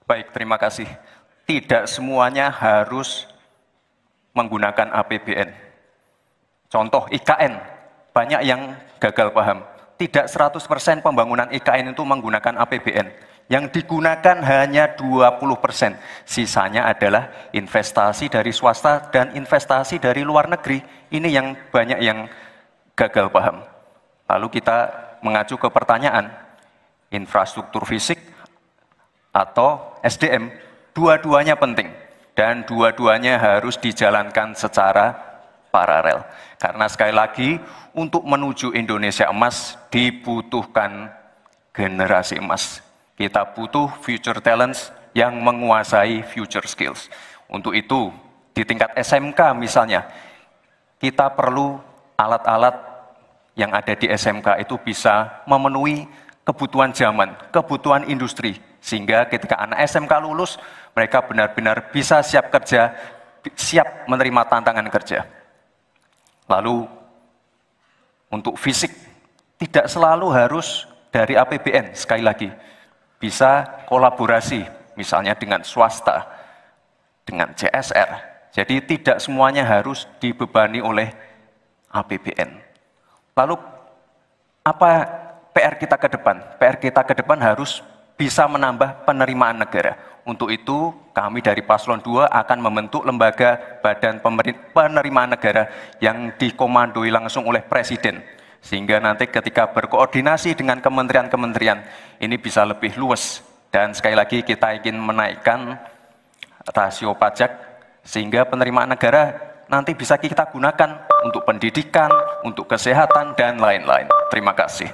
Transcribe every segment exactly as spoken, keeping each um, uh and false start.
Baik, terima kasih. Tidak semuanya harus menggunakan A P B N. Contoh I K N, banyak yang gagal paham. Tidak seratus persen pembangunan I K N itu menggunakan A P B N. Yang digunakan hanya dua puluh persen. Sisanya adalah investasi dari swasta dan investasi dari luar negeri. Ini yang banyak yang gagal paham. Lalu kita mengacu ke pertanyaan, infrastruktur fisik atau S D M, dua-duanya penting. Dan dua-duanya harus dijalankan secara paralel. Karena sekali lagi, untuk menuju Indonesia emas, dibutuhkan generasi emas. Kita butuh future talents yang menguasai future skills. Untuk itu, di tingkat S M K misalnya, kita perlu alat-alat yang ada di S M K itu bisa memenuhi kebutuhan zaman, kebutuhan industri. Sehingga ketika anak S M K lulus, mereka benar-benar bisa siap kerja, siap menerima tantangan kerja. Lalu, untuk fisik, tidak selalu harus dari A P B N, sekali lagi. Bisa kolaborasi, misalnya dengan swasta, dengan C S R. Jadi tidak semuanya harus dibebani oleh A P B N. Lalu, apa P R kita ke depan? P R kita ke depan harus bisa menambah penerimaan negara. Untuk itu, kami dari Paslon dua akan membentuk lembaga badan penerimaan negara yang dikomandoi langsung oleh Presiden. Sehingga nanti ketika berkoordinasi dengan kementerian-kementerian, ini bisa lebih luas. Dan sekali lagi kita ingin menaikkan rasio pajak, sehingga penerimaan negara nanti bisa kita gunakan untuk pendidikan, untuk kesehatan, dan lain-lain. Terima kasih.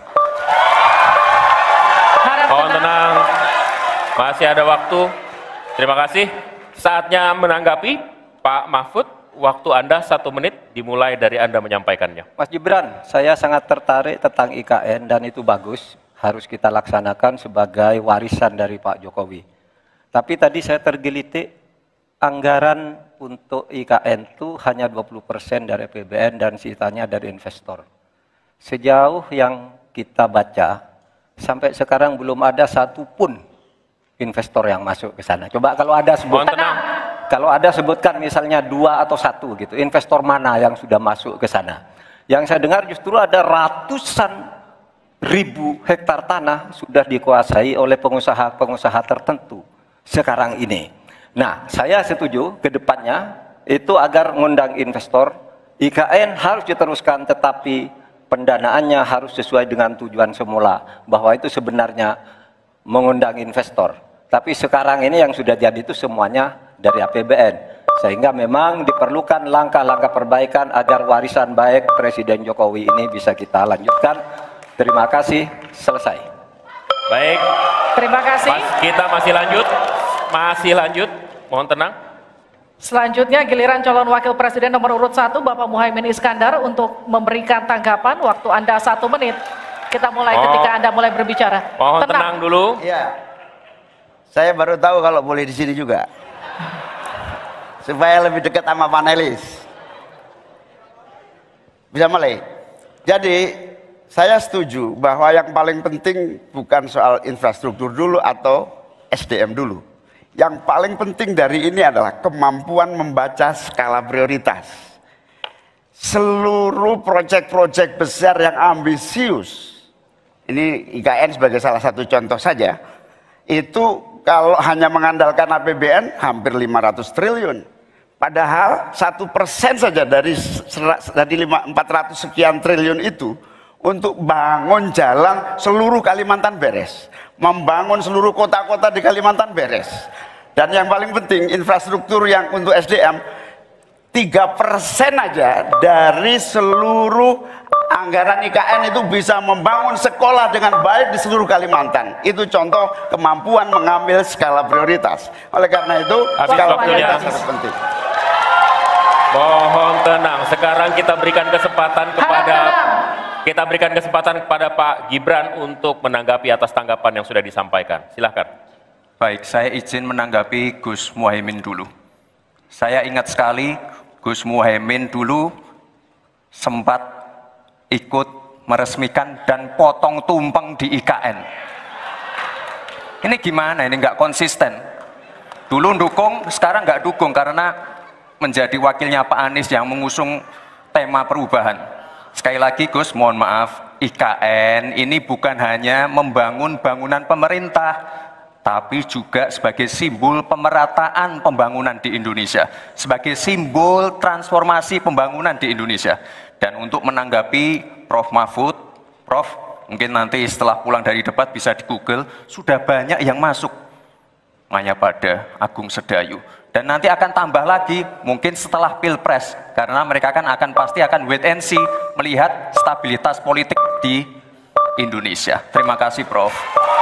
Mohon tenang, masih ada waktu. Terima kasih. Saatnya menanggapi, Pak Mahfud, waktu Anda satu menit dimulai dari Anda menyampaikannya. Mas Gibran, saya sangat tertarik tentang I K N dan itu bagus, harus kita laksanakan sebagai warisan dari Pak Jokowi. Tapi tadi saya tergelitik, anggaran untuk I K N itu hanya dua puluh persen dari A P B N dan sisanya dari investor. Sejauh yang kita baca, sampai sekarang belum ada satupun investor yang masuk ke sana. Coba kalau ada sebutkan, kalau ada sebutkan misalnya dua atau satu gitu, investor mana yang sudah masuk ke sana. Yang saya dengar justru ada ratusan ribu hektar tanah sudah dikuasai oleh pengusaha-pengusaha tertentu sekarang ini. Nah, saya setuju ke depannya itu agar mengundang investor, I K N harus diteruskan tetapi pendanaannya harus sesuai dengan tujuan semula, bahwa itu sebenarnya mengundang investor. Tapi sekarang ini yang sudah jadi itu semuanya dari A P B N. Sehingga memang diperlukan langkah-langkah perbaikan agar warisan baik Presiden Jokowi ini bisa kita lanjutkan. Terima kasih, selesai. Baik. Terima kasih. Mas, kita masih lanjut. Masih lanjut. Mohon tenang. Selanjutnya giliran calon wakil presiden nomor urut satu Bapak Muhaimin Iskandar untuk memberikan tanggapan. Waktu Anda satu menit. Kita mulai oh. ketika Anda mulai berbicara. Mohon tenang, tenang dulu. Iya. Saya baru tahu kalau boleh di sini juga. Supaya lebih dekat sama panelis. Bisa mulai. Jadi saya setuju bahwa yang paling penting bukan soal infrastruktur dulu atau S D M dulu. Yang paling penting dari ini adalah kemampuan membaca skala prioritas. Seluruh proyek-proyek besar yang ambisius, ini I K N sebagai salah satu contoh saja, itu kalau hanya mengandalkan A P B N hampir lima ratus triliun. Padahal satu persen saja dari, dari empat ratus sekian triliun itu untuk bangun jalan seluruh Kalimantan beres. Membangun seluruh kota-kota di Kalimantan beres. Dan yang paling penting infrastruktur yang untuk S D M tiga persen aja dari seluruh anggaran I K N itu bisa membangun sekolah dengan baik di seluruh Kalimantan. Itu contoh kemampuan mengambil skala prioritas. Oleh karena itu skala prioritas sangat penting. Mohon tenang. Sekarang kita berikan kesempatan kepada kita berikan kesempatan kepada Pak Gibran untuk menanggapi atas tanggapan yang sudah disampaikan. Silahkan. Baik, saya izin menanggapi Gus Muhaimin dulu. Saya ingat sekali Gus Muhaimin dulu sempat ikut meresmikan dan potong tumpeng di I K N. Ini gimana? Ini nggak konsisten. Dulu dukung, sekarang nggak dukung karena menjadi wakilnya Pak Anies yang mengusung tema perubahan. Sekali lagi Gus, mohon maaf, I K N ini bukan hanya membangun bangunan pemerintah, tapi juga sebagai simbol pemerataan pembangunan di Indonesia, sebagai simbol transformasi pembangunan di Indonesia. Dan untuk menanggapi Prof Mahfud, Prof, mungkin nanti setelah pulang dari debat bisa di Google, sudah banyak yang masuk Mayapada, Agung Sedayu. Dan nanti akan tambah lagi mungkin setelah Pilpres, karena mereka kan akan pasti akan wait and see melihat stabilitas politik di Indonesia. Terima kasih Prof